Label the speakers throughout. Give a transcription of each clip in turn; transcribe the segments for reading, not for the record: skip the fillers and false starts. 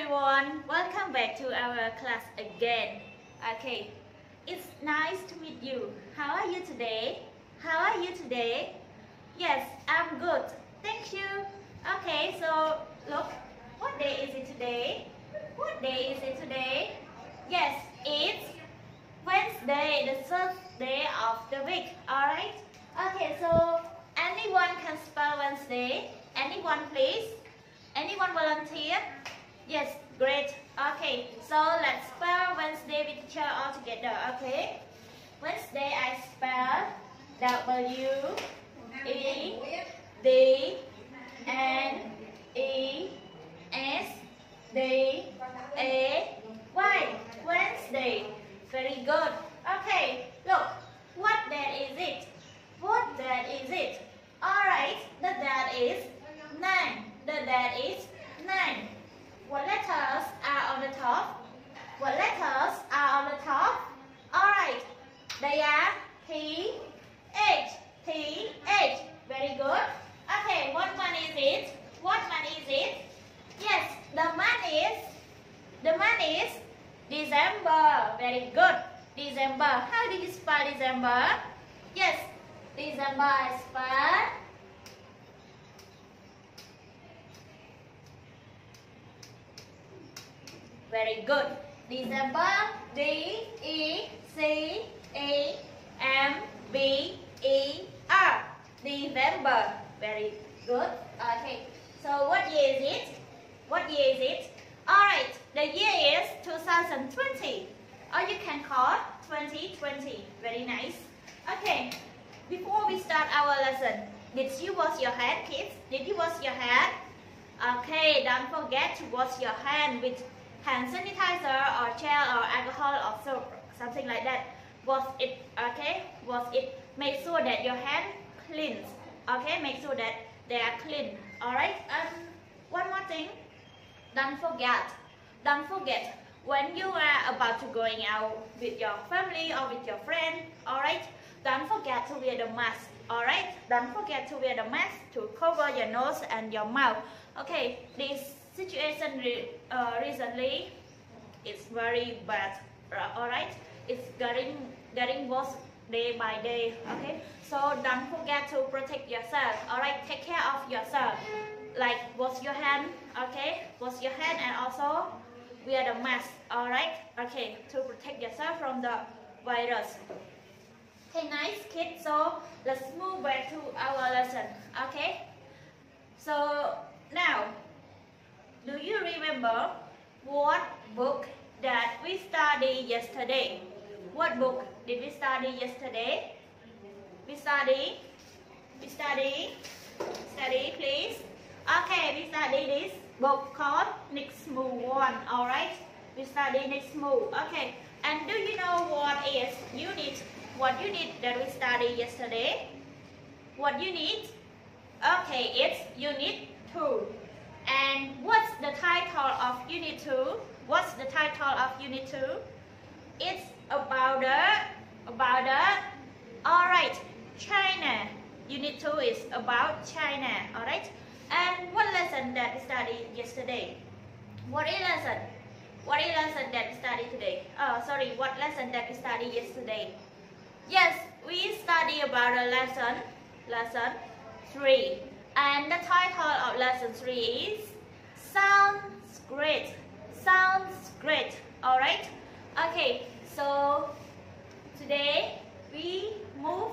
Speaker 1: everyone, welcome back to our class again. Okay, it's nice to meet you. How are you today? How are you today? Yes, I'm good. Thank you. Okay, so look, what day is it today? What day is it today? Yes, it's Wednesday, the third day of the week. Alright? Okay, so anyone can spell Wednesday? Anyone please? Anyone volunteer? Yes, great. Okay, so let's spell Wednesday with each other all together. Okay, Wednesday I spell W-E-D-N-E-S-D-A-Y. Wednesday. Very good. Okay, look, what date is it? What date is it? Alright, the date is 9. The date is 9. What letters are on the top? What letters are on the top? Alright, they are T-H. T-H. Very good. Okay, what month is it? What month is it? Yes, the month is December. Very good. December. How do you spell December? Yes, December is spelled very good. December, D-E-C-E-M-B-E-R. December. Very good. Okay. So what year is it? What year is it? Alright, the year is 2020. Or you can call 2020. Very nice. Okay. Before we start our lesson, did you wash your hand, kids? Did you wash your hand? Okay, don't forget to wash your hand with hand sanitizer or gel or alcohol or soap, something like that. Wash it, okay? Wash it. Make sure that your hand cleans. Okay, make sure that they are clean. Alright? One more thing. Don't forget when you are about to going out with your family or with your friend. Alright? Don't forget to wear the mask. Alright? Don't forget to wear the mask to cover your nose and your mouth. Okay, this situation recently is very bad. Alright? It's getting worse day by day. Okay? So don't forget to protect yourself. Alright? Take care of yourself. Like wash your hand. Okay? Wash your hand and also wear the mask. Alright? Okay, to protect yourself from the virus. Okay, nice kids. So let's move back to our lesson. Okay? So now, do you remember what book that we studied yesterday? What book did we study yesterday? We study, please. Okay, we study this book called Next Move 1. Alright? We study Next Move. Okay. And do you know what is unit? What unit that we studied yesterday? What unit? Okay, it's Unit 2. And what's the title of Unit 2? What's the title of Unit 2? It's about alright, China. Unit 2 is about China. Alright? And what lesson that we studied yesterday? What lesson that we studied today? Oh, sorry, what lesson that we studied yesterday? Yes, we studied about a lesson 3. And the title of lesson 3 is Sounds Great. Sounds great. Alright? Okay, so today we move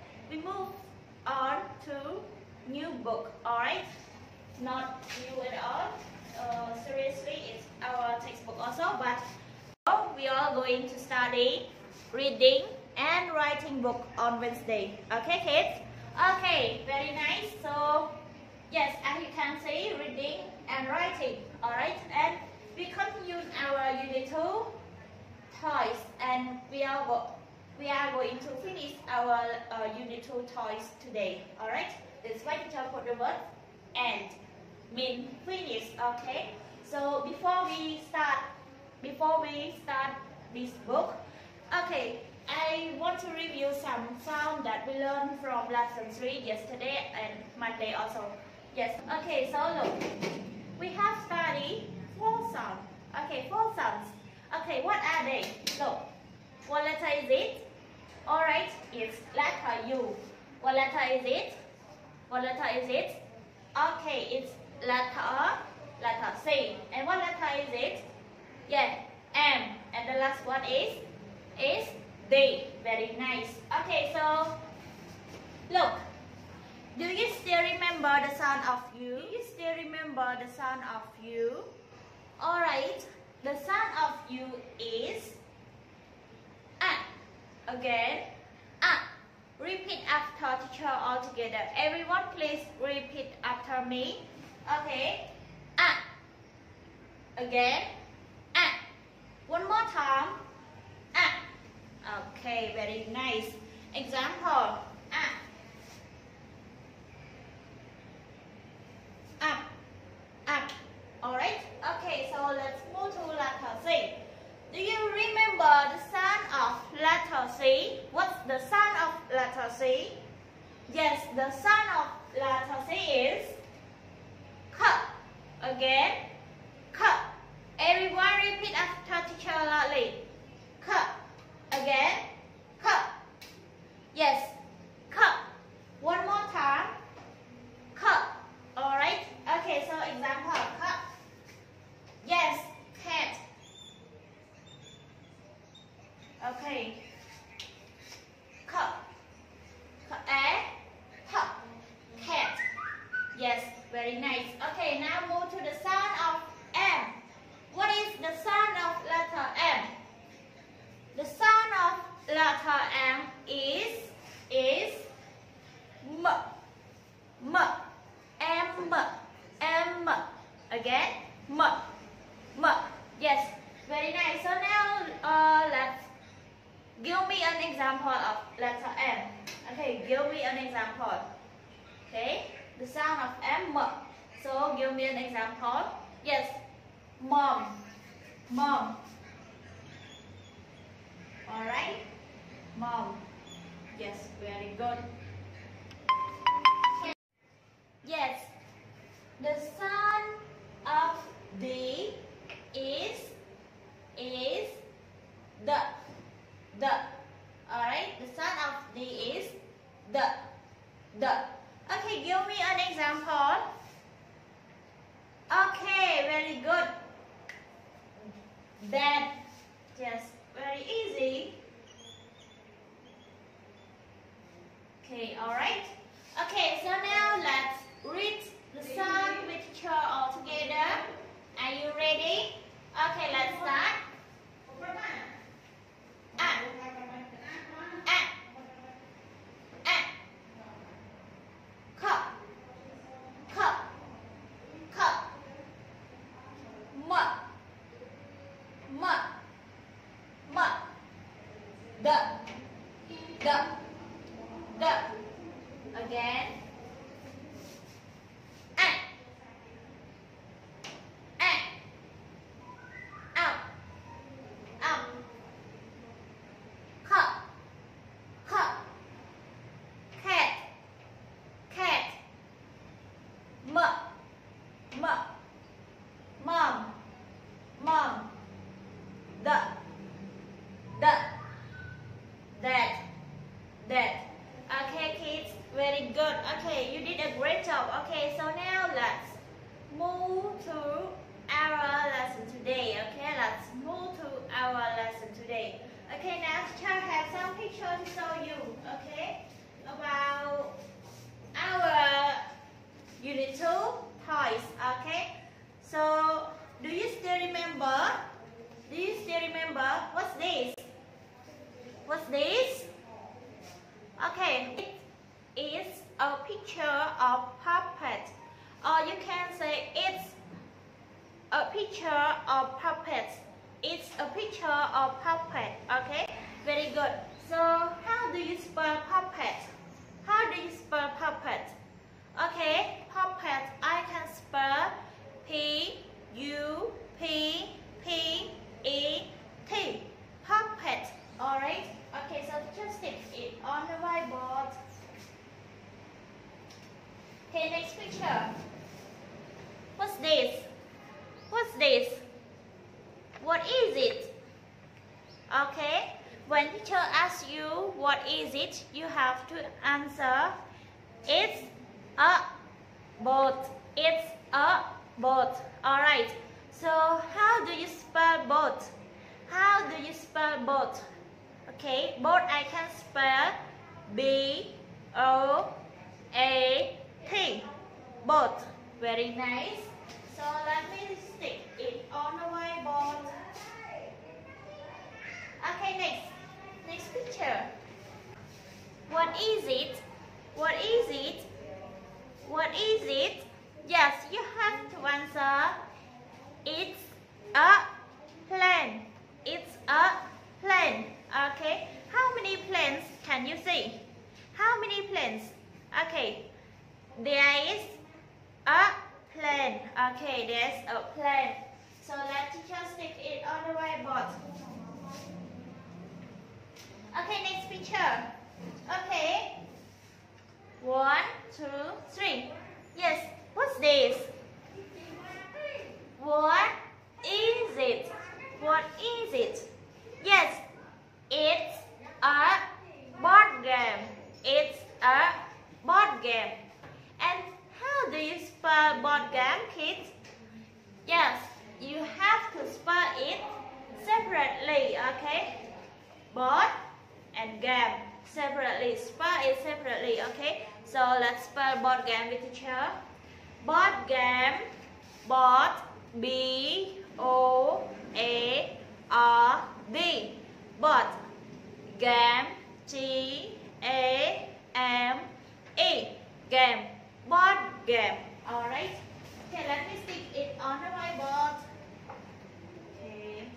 Speaker 1: on to new book. Alright? Not new at all. Seriously, it's our textbook also, but we are going to study reading and writing book on Wednesday. Okay, kids? Okay, very nice. So, yes, as you can see, reading and writing. Alright, and we continue our Unit 2 toys, and we are going to finish our Unit 2 toys today. Alright, that's why teacher put the word and mean finish. Okay, so before we start this book, okay, I want to review some sound that we learned from lesson 3 yesterday and Monday also. Yes, okay, so look, we have studied 4 sounds. are they? Look. What letter is it? Alright, it's letter U. What letter is it? What letter is it? Okay, it's letter C. And what letter is it? Yeah, M. And the last one is D. Very nice. Okay, so look. Do you still remember the sound of U? Do you still remember the sound of U? Alright, the sound of U is again. Repeat after teacher all together. Everyone please repeat after me. Okay. Again. One more time. Okay, very nice. Example. Alright. Okay, so let's move to letter C. Do you remember the sound of letter C? What's the sound of letter C? Yes, the sound of letter C is K. Again, K. Everyone repeat after teacher loudly. K. Again, K. Yes, K. One more time. K. Alright. Okay, so example, K. Yes, cat. Okay. Cat. Yes, very nice. Okay, now move to the sound of M. What is the sound of letter M? The sound of letter M is M. M. M. Again, M. M. Yes, very nice. So now let's give me an example of letter M. Okay, give me an example. Okay, the sound of M. So give me an example. Yes, mom. Mom. Alright, mom. Yes, very good. Yes, the sound of D is the. Alright, the sound of D is the. Okay, give me an example. Okay, very good. That. Yes, very easy. Okay, alright. Okay, so now let's read the sound with teacher all together. Are you ready? Okay, let's start. Again. That. Okay, kids, very good. Okay, you did a great job. Okay, so now let's move to our lesson today. Okay, let's move to our lesson today. Okay, now teacher have some pictures to show you. Okay, about our unit 2 toys. Okay, so do you still remember? Do you still remember? What's this? What's this? Okay, it is a picture of puppet, or you can say it's a picture of puppet. It's a picture of puppet. Okay, very good. So how do you spell puppet? How do you spell puppet? Okay, puppet. I can spell P-U-P-P-E-T. Puppet. Alright. Okay, so just stick it on the whiteboard. Okay, next picture. What's this? What's this? What is it? when teacher asks you what is it, you have to answer, it's a boat. It's a boat. Alright. So how do you spell boat? How do you spell boat? Okay, boat I can spell B-O-A-T. Boat. Very nice. So let me stick it on the whiteboard. Okay, next picture. What is it? What is it? What is it? Yes, you have to answer. It's a plane. It's a plane. Okay. How many planes can you see? How many planes? Okay. There is a plane. Okay, there's a plane. So let teacher stick it on the whiteboard. Okay, next picture. Okay. 1, 2, 3. Yes, what's this? What is it? What is it? Yes, it's a board game. It's a board game. And how do you spell board game, kids? Yes, you have to spell it separately, okay? Board and game separately. Spell it separately, okay? So let's spell board game with teacher. Board game. Board. B-O-A-R-D. Board. Game. G-A-M-E. Game. Board game. Alright. Okay, let me stick it on the whiteboard. Okay.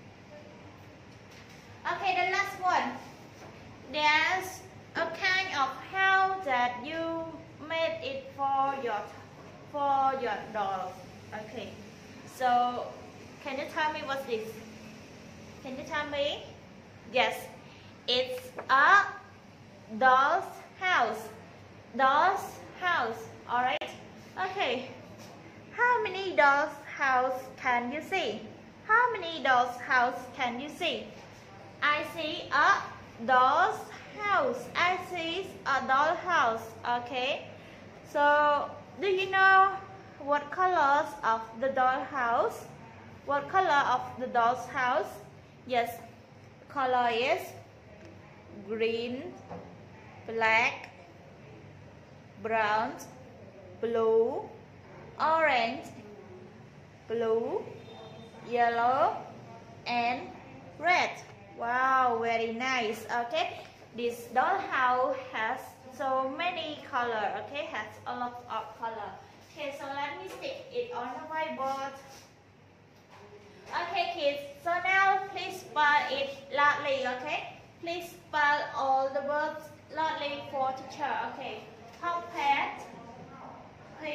Speaker 1: Okay, the last one. There's a kind of house that you made it for your dolls. Okay. So, can you tell me what's this? Can you tell me? Yes, it's a doll's house. Doll's house. Alright? Okay. How many doll's house can you see? How many doll's house can you see? I see a doll's house. I see a doll house. Okay. So, do you know what colors of the doll house? What color of the doll's house? Yes, color is green, black, brown, blue, orange, blue, yellow, and red. Wow, very nice. Okay, this dollhouse has so many color. Okay, has a lot of color. Okay, so let me stick it on the whiteboard. Okay, kids. So now please spell it loudly. Okay, please spell all the words loudly for teacher. Okay, puppet. P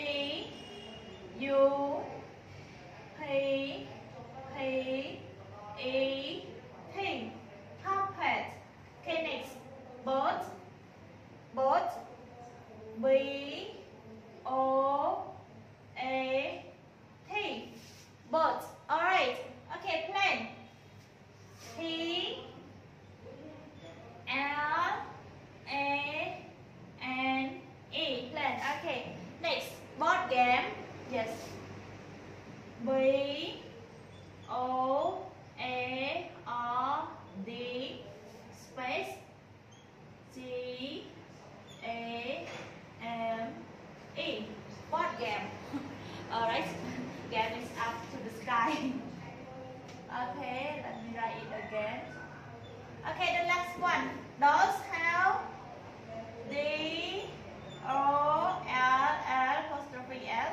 Speaker 1: U P P E T. Puppet. Okay, next. Boat. Boat. B O A T. Boat. Alright. Okay, plane. P L A N E. Plane. Okay. Next. Board game. Yes. B O A R D space G A M E. Board game. Alright. Game is up to the sky. Okay, let me write it again. Okay, the last one. Doll's house. D O L L apostrophe S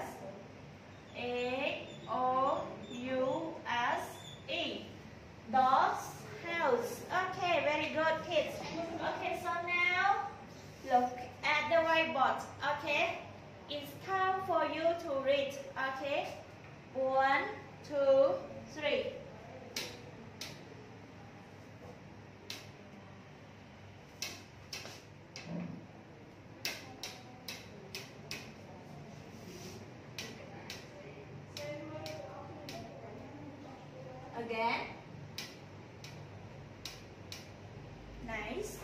Speaker 1: A O U S E. Doll's house. Okay, very good, kids. Okay, so now look at the whiteboard. Okay, it's time for you to read. Okay, 1, 2, 3. Again. Nice.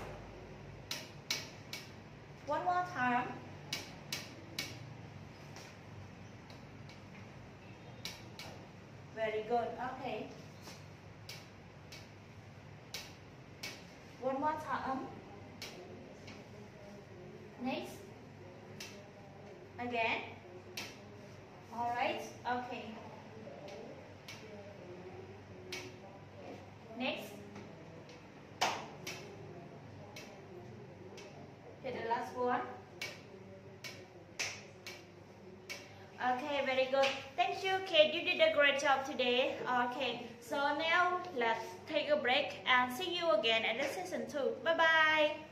Speaker 1: One more time. Very good. Okay. One more time. Next. Again. All right. Okay. Next. Okay, the last one. Okay, very good. Thank you, Kate. You did a great job today. Okay, so now let's take a break and see you again at the session 2. Bye bye.